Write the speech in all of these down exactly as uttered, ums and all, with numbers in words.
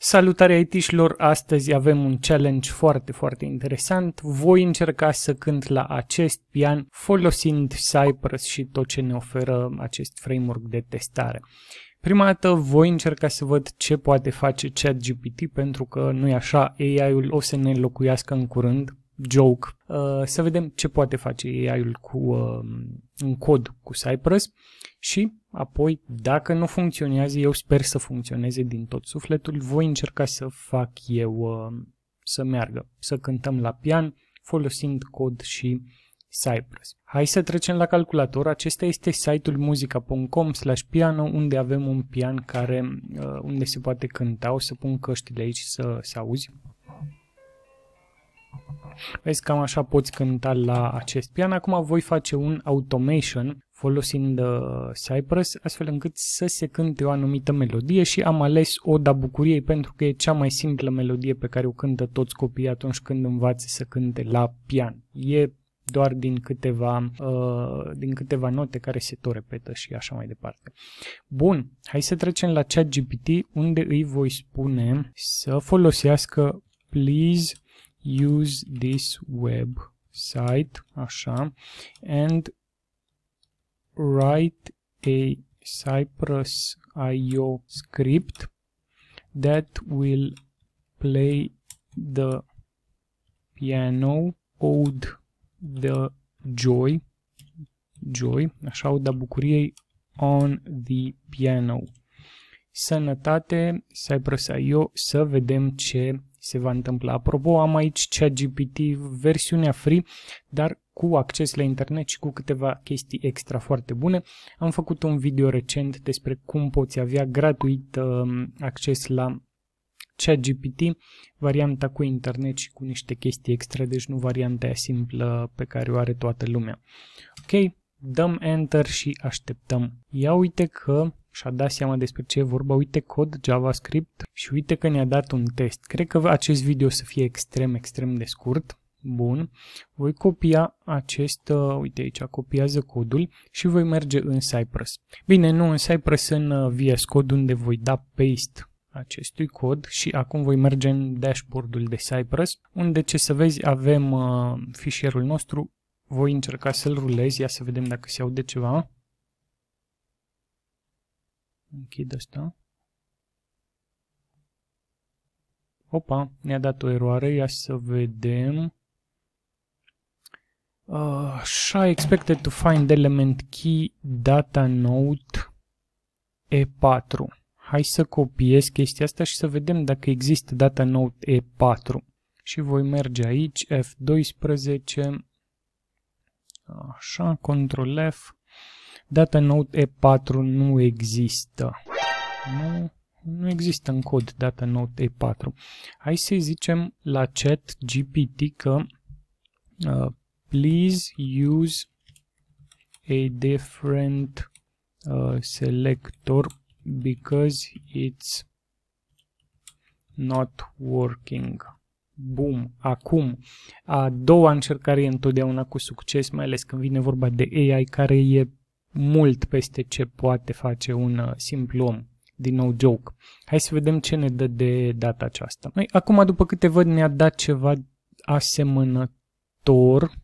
Salutare I T-șilor, astăzi avem un challenge foarte, foarte interesant. Voi încerca să cânt la acest pian folosind Cypress și tot ce ne oferă acest framework de testare. Prima dată voi încerca să văd ce poate face ChatGPT, pentru că nu-i așa, A I-ul o să ne înlocuiască în curând. Joke. Uh, să vedem ce poate face A I-ul cu uh, un cod cu Cypress și apoi, dacă nu funcționează, eu sper să funcționeze din tot sufletul, voi încerca să fac eu uh, să meargă, să cântăm la pian folosind cod și Cypress. Hai să trecem la calculator. Acesta este site-ul muzica punct com slash piano, unde avem un pian care, uh, unde se poate cânta. O să pun căștile aici să se auzi. Vezi, cam așa poți cânta la acest pian. Acum voi face un automation folosind uh, Cypress, astfel încât să se cânte o anumită melodie și am ales Oda Bucuriei pentru că e cea mai simplă melodie pe care o cântă toți copiii atunci când învață să cânte la pian. E doar din câteva, uh, din câteva note care se tot repetă și așa mai departe. Bun, hai să trecem la ChatGPT, unde îi voi spune să folosească please use this website, așa, and write a Cypress I O script that will play the piano ode the joy, joy, așa, Oda Bucuriei on the piano. Sănătate, Cypress I O, să vedem ce se va întâmpla. Apropo, am aici ChatGPT versiunea free, dar cu acces la internet și cu câteva chestii extra foarte bune. Am făcut un video recent despre cum poți avea gratuit uh, acces la ChatGPT, varianta cu internet și cu niște chestii extra, deci nu varianta aia simplă pe care o are toată lumea. Ok, dăm Enter și așteptăm. Ia uite că și-a dat seama despre ce e vorba, uite cod JavaScript și uite că ne-a dat un test. Cred că acest video o să fie extrem, extrem de scurt. Bun, voi copia acest, uh, uite aici, copiază codul și voi merge în Cypress. Bine, nu în Cypress, în uh, V S Code, unde voi da paste acestui cod și acum voi merge în dashboard-ul de Cypress, unde, ce să vezi, avem uh, fișierul nostru. Voi încerca să-l rulez, ia să vedem dacă se aude ceva. Închid asta. Opa, ne-a dat o eroare, ia să vedem. Uh, shy expected to find element key data node E patru. Hai să copiez chestia asta și să vedem dacă există data node E patru. Și voi merge aici, F doisprezece. Așa, control F. Data node E patru nu există. Nu, nu există în cod data node E patru. Hai să zicem la ChatGPT că uh, please use a different uh, selector because it's not working. Bum. Acum, a doua încercare e întotdeauna cu succes, mai ales când vine vorba de A I, care e mult peste ce poate face un uh, simplu om. Din nou joke. Hai să vedem ce ne dă de data aceasta. Noi, acum, după câte văd, ne-a dat ceva asemănător.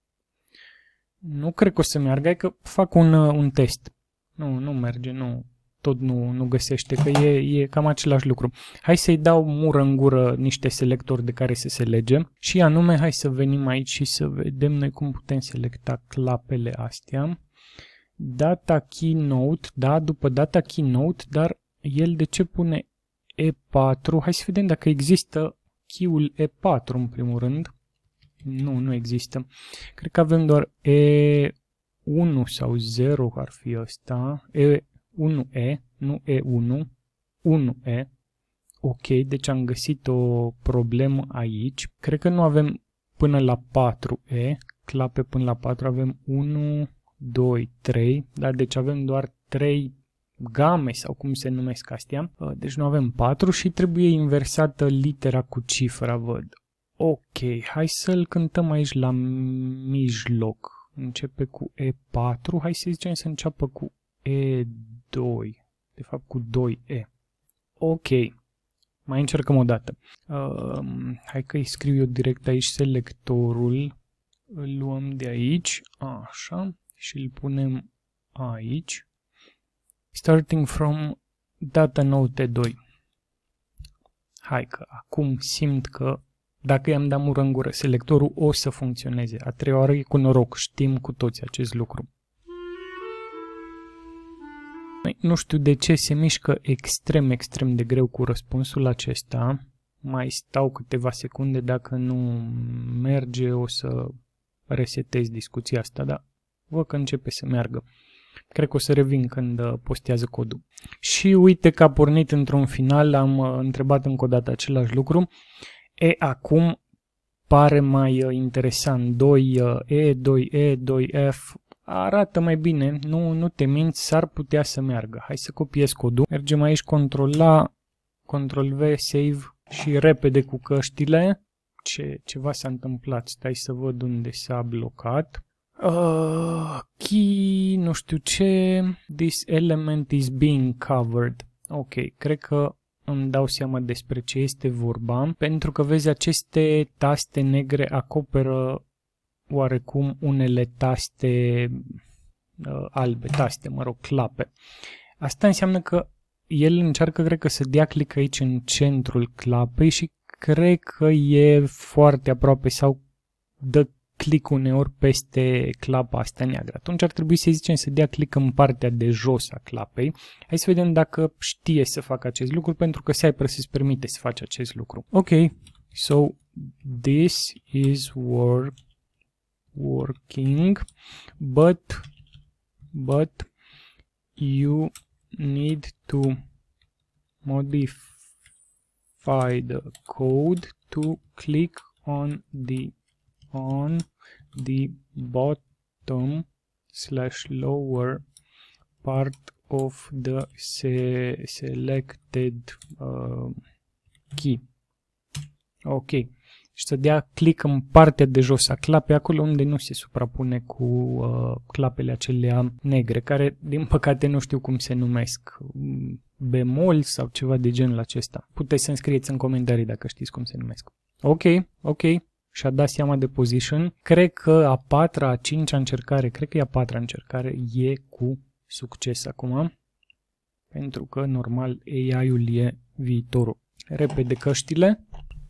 Nu cred că o să meargă, hai că fac un, uh, un test. Nu, nu merge, nu. Tot nu, nu găsește, că e, e cam același lucru. Hai să-i dau mură în gură niște selectori de care să se lege și anume, hai să venim aici și să vedem noi cum putem selecta clapele astea. Data keynote, da, după data keynote, dar el de ce pune E patru? Hai să vedem dacă există key-ul E patru în primul rând. Nu, nu există. Cred că avem doar E unu sau zero ar fi ăsta. E unu E, nu E unu, unu E. Ok, deci am găsit o problemă aici. Cred că nu avem până la patru E, clape până la patru, avem unu, doi, trei, da? Deci avem doar trei game sau cum se numesc astea. Deci nu avem patru și trebuie inversată litera cu cifra, văd. Ok, hai să-l cântăm aici la mijloc. Începe cu E patru, hai să zicem să înceapă cu E doi, de fapt cu doi E. Ok, Mai încercăm o dată. Uh, hai că îi scriu eu direct aici selectorul. Îl luăm de aici, așa, și îl punem aici. Starting from data node T doi. Hai că acum simt că dacă i-am dat mură în gură, selectorul o să funcționeze. A treia oară e cu noroc, știm cu toți acest lucru. Nu știu de ce se mișcă extrem, extrem de greu cu răspunsul acesta. Mai stau câteva secunde, dacă nu merge o să resetez discuția asta, dar văd că începe să meargă. Cred că o să revin când postează codul. Și uite că a pornit într-un final, am întrebat încă o dată același lucru. E, acum pare mai interesant. doi E, doi E, doi F, arată mai bine, nu, nu te minți, s-ar putea să meargă. Hai să copiez codul. Mergem aici, control A, control V, save și repede cu căștile. Ce, ceva s-a întâmplat, stai să văd unde s-a blocat. Uh, key, nu știu ce, this element is being covered. Ok, cred că îmi dau seama despre ce este vorba, pentru că vezi aceste taste negre acoperă oarecum unele taste uh, albe, taste, mă rog, clape. Asta înseamnă că el încearcă, cred că, să dea click aici în centrul clapei și cred că e foarte aproape sau dă click uneori peste clapa asta neagră. Atunci ar trebui să zicem să dea click în partea de jos a clapei. Hai să vedem dacă știe să facă acest lucru, pentru că Cypress îți permite să faci acest lucru. Ok, so this is work, working, but, but you need to modify the code to click on the on the bottom slash lower part of the se selected uh, key. Ok. Și să dea click în partea de jos a clapei, acolo unde nu se suprapune cu uh, clapele acelea negre, care din păcate nu știu cum se numesc, bemol sau ceva de genul acesta. Puteți să-mi scrieți în comentarii dacă știți cum se numesc. Ok, ok. Și-a dat seama de position. Cred că a patra, a cincea încercare, cred că e a patra încercare, e cu succes acum. Pentru că, normal, A I-ul e viitorul. Repede căștile.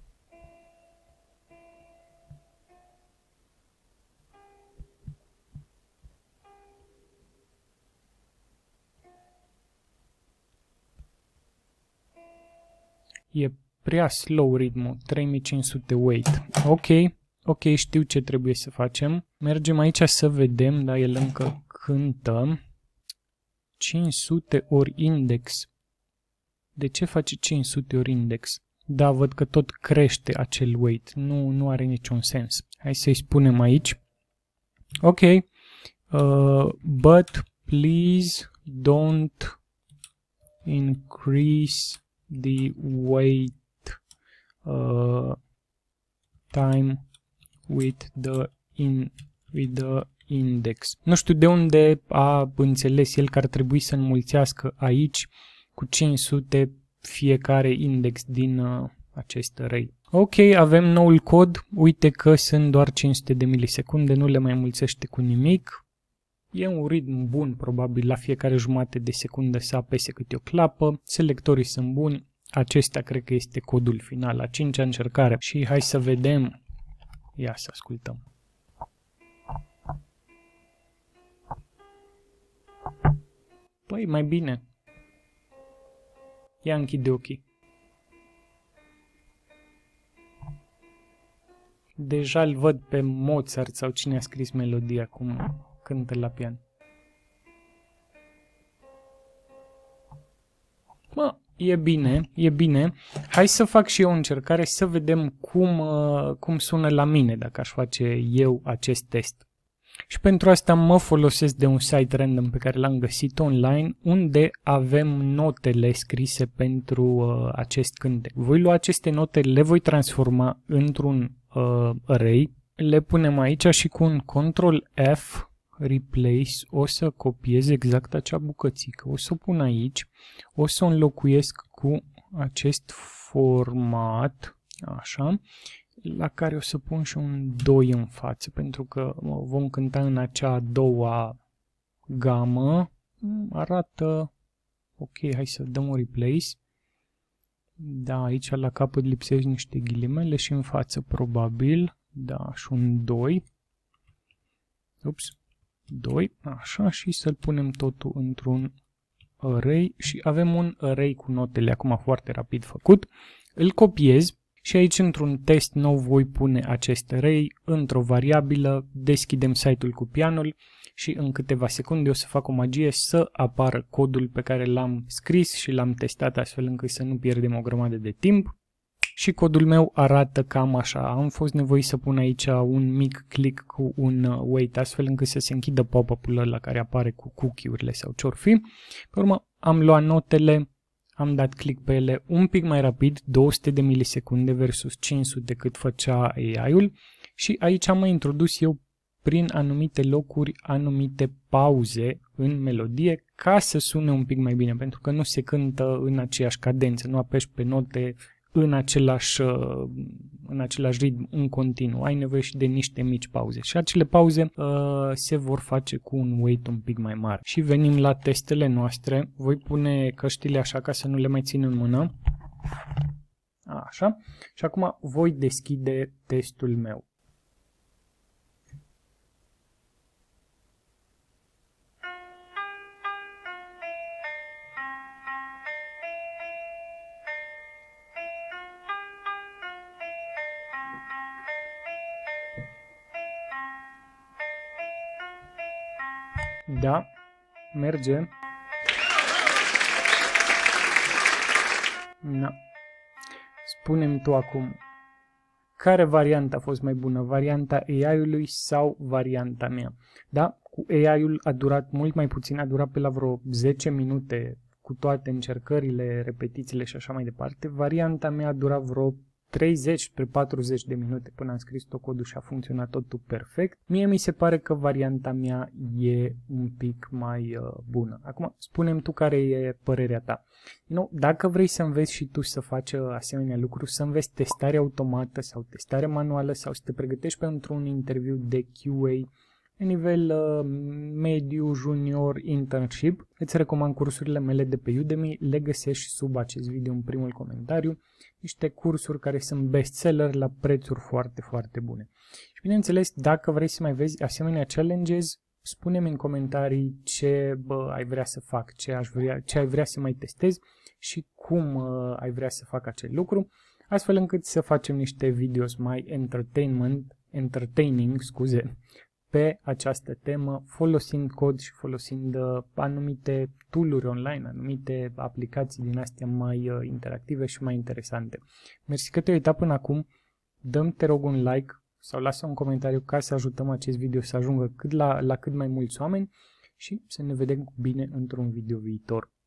E prea slow ritmul, trei mii cinci sute wait. Ok, ok, știu ce trebuie să facem. Mergem aici să vedem, dar el încă cântă. cinci sute ori index. De ce face cinci sute ori index? Da, văd că tot crește acel wait. Nu, nu are niciun sens. Hai să-i spunem aici. Ok, uh, but please don't increase the wait Uh, time with the, in, with the index. Nu știu de unde a înțeles el că ar trebui să înmulțească aici cu cinci sute fiecare index din uh, acest array. Ok, avem noul cod. Uite că sunt doar cinci sute de milisecunde, nu le mai înmulțește cu nimic. E un ritm bun, probabil la fiecare jumătate de secundă să apese câte o clapă. Selectorii sunt buni. Acesta cred că este codul final, a cincea încercare. Și hai să vedem. Ia să ascultăm. Păi, mai bine. Ia închide ochii. Deja îl văd pe Mozart sau cine a scris melodia cum cântă la pian. Mă, e bine, e bine. Hai să fac și eu o încercare să vedem cum, uh, cum sună la mine dacă aș face eu acest test. Și pentru asta mă folosesc de un site random pe care l-am găsit online, unde avem notele scrise pentru uh, acest cântec. Voi lua aceste note, le voi transforma într-un uh, array, le punem aici și cu un control F, replace, o să copiez exact acea bucățică, o să o pun aici, o să o înlocuiesc cu acest format, așa, la care o să pun și un doi în față, pentru că vom cânta în acea a doua gamă. Arată ok, hai să dăm un replace. Da, aici la capăt lipsesc niște ghilimele și în față probabil. Da, și un doi. Ups, doi, așa, și să-l punem totul într-un array și avem un array cu notele acum foarte rapid făcut. Îl copiez și aici într-un test nou voi pune acest array într-o variabilă, deschidem site-ul cu pianul și în câteva secunde o să fac o magie să apară codul pe care l-am scris și l-am testat astfel încât să nu pierdem o grămadă de timp. Și codul meu arată cam așa. Am fost nevoit să pun aici un mic click cu un wait astfel încât să se închidă pop-up-ul ăla care apare cu cookie-urile sau ce-or fi. Pe urmă am luat notele, am dat click pe ele un pic mai rapid, două sute de milisecunde versus cinci sute cât făcea A I-ul și aici am mai introdus eu prin anumite locuri anumite pauze în melodie ca să sune un pic mai bine, pentru că nu se cântă în aceeași cadență, nu apeși pe note în același, în același ritm, în continuu. Ai nevoie și de niște mici pauze. Și acele pauze uh, se vor face cu un weight un pic mai mare. Și venim la testele noastre. Voi pune căștile așa ca să nu le mai țin în mână. Așa. Și acum voi deschide testul meu. Da, merge. Da. Spune-mi tu acum, care variantă a fost mai bună? Varianta A I-ului sau varianta mea? Da, cu A I-ul a durat mult mai puțin, a durat pe la vreo zece minute cu toate încercările, repetițiile și așa mai departe. Varianta mea a durat vreo treizeci spre patruzeci de minute până am scris tot codul și a funcționat totul perfect. Mie mi se pare că varianta mea e un pic mai uh, bună. Acum, spune-mi tu care e părerea ta. Nu, dacă vrei să înveți și tu să faci asemenea lucruri, să înveți testare automată sau testare manuală sau să te pregătești pentru un interviu de Q A la nivel uh, mediu, junior, internship, îți recomand cursurile mele de pe Udemy, le găsești sub acest video în primul comentariu, niște cursuri care sunt bestseller la prețuri foarte, foarte bune. Și bineînțeles, dacă vrei să mai vezi asemenea challenges, spune-mi în comentarii ce bă, ai vrea să fac, ce, aș vrea, ce ai vrea să mai testez și cum uh, ai vrea să fac acel lucru, astfel încât să facem niște videos mai entertainment, entertaining, scuze, pe această temă, folosind cod și folosind uh, anumite tool-uri online, anumite aplicații din astea mai uh, interactive și mai interesante. Mersi că te-ai uitat până acum, dă-mi, te rog, un like sau lasă un comentariu ca să ajutăm acest video să ajungă cât la, la cât mai mulți oameni și să ne vedem bine într-un video viitor.